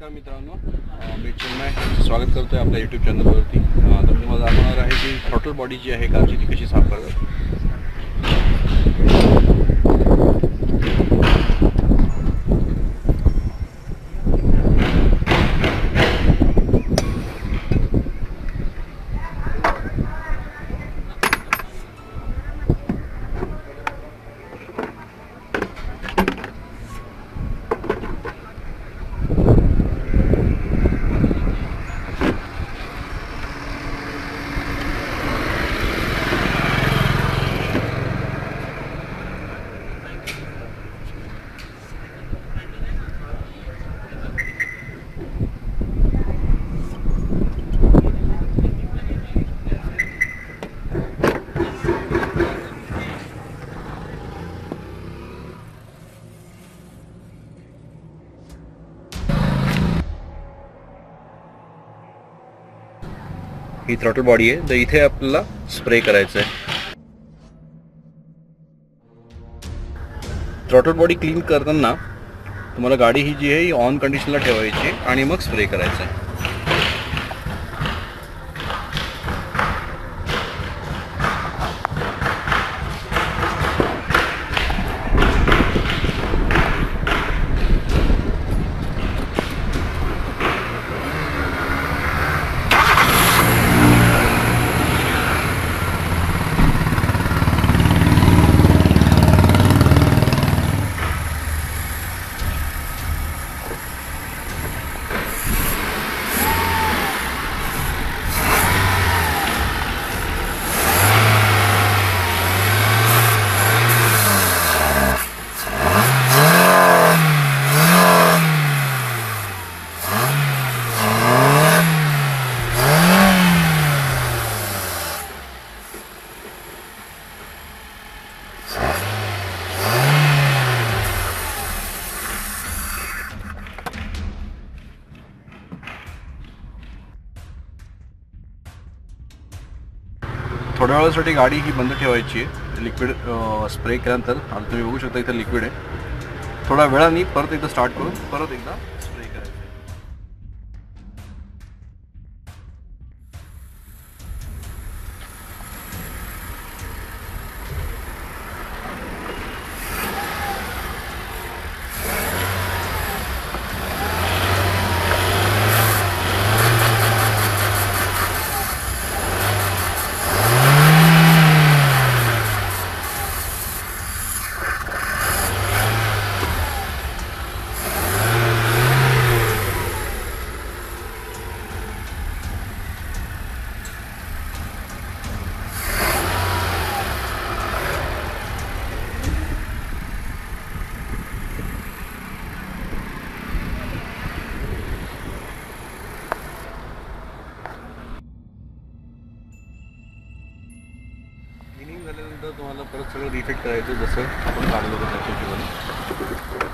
नमस्कार मित्रांनो, मी चिन्मय स्वागत करतोय आपल्या यूट्यूब चॅनलवरती. तर मी मला दाखवणार आहे की थ्रॉटल बॉडी जी आहे कारची ती कशी साफ करतात. ही थ्रॉटल बॉडी आहे, तर इथे आपल्याला स्प्रे करायचं आहे. थ्रॉटल बॉडी क्लीन करताना तुम्हाला गाडी ही जी आहे ही ऑन कंडिशनला ठेवायची आणि मग स्प्रे करायचं आहे. थोड्या वेळासाठी गाडी ही बंद ठेवायची आहे. लिक्विड स्प्रे केल्यानंतर आता तुम्ही बघू शकता इथं लिक्विड आहे. थोड्या वेळाने परत एकदा स्टार्ट करून परत एकदा स्प्रे करायचं. क्लिनिंग झाल्यानंतर तुम्हाला परत सगळं रिफिट करायचं जसं आपण काढलं होतं त्या हिशोबाने.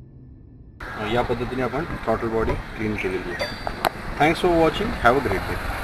या पद्धतीने आपण थ्रॉटल बॉडी क्लीन केलेली आहे. Thanks for watching. Have a great day.